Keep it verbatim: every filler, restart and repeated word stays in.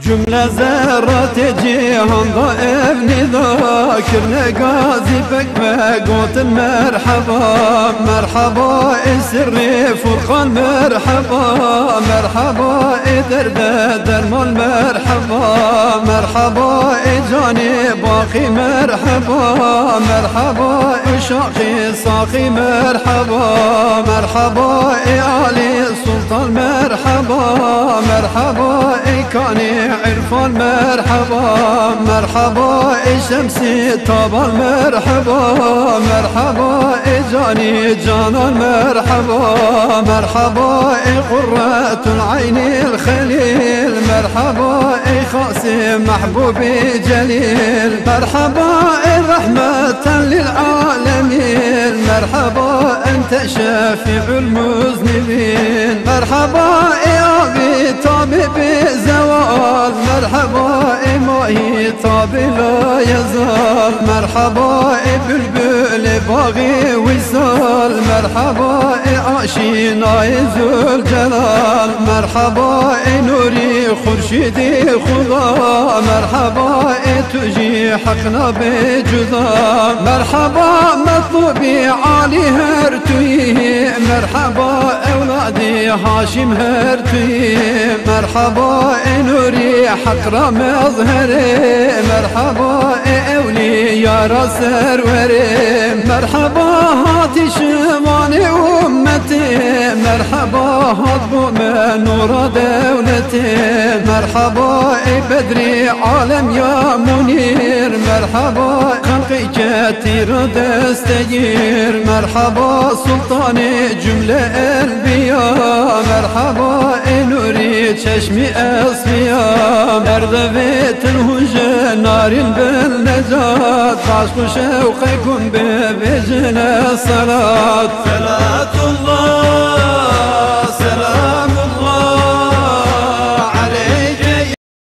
جملة زارت جيهان ضائف نذاكر نقازي بك قوت مرحبا مرحبا سري فرقان مرحبا مرحبا درد درمان مرحبا مرحبا جاني باقي مرحبا مرحبا شاقي صاقي مرحبا مرحبا علي سلطان مرحبا مرحبا كاني عرفان مرحبا مرحبا شمسي طبال مرحبا مرحبا جاني جانان مرحبا مرحبا قرة العين الخليل مرحبا خاصي محبوبي جليل مرحبا رحمة للعالمين مرحبا أنت شافع المذنبين مرحبا يا أبي طبيب زوال مرحبا ماهي طاب لا يزال مرحبا بلبل باغي وصال مرحبا عاشينا ذو الجلال مرحبا نوري خورشيدي خدا مرحبا تجي حقنا بجذا مرحبا مطلوبي علي هرتوي مرحبا أولادي هاشم هرتوي مرحبا نوري حق مظهري مرحبا أولي يا راسر وري مرحبا هاتي شماني أمتي مرحبا هضبو من نور دولتي مرحبا بدري عالم يا منير مرحبا خلقي كثير دستجير مرحبا سلطاني جملة الانبياء مرحبا نوري چشمي اصفياء مردفت الهجة نار بالنجاة عشق شوقكم ببجن الصلاة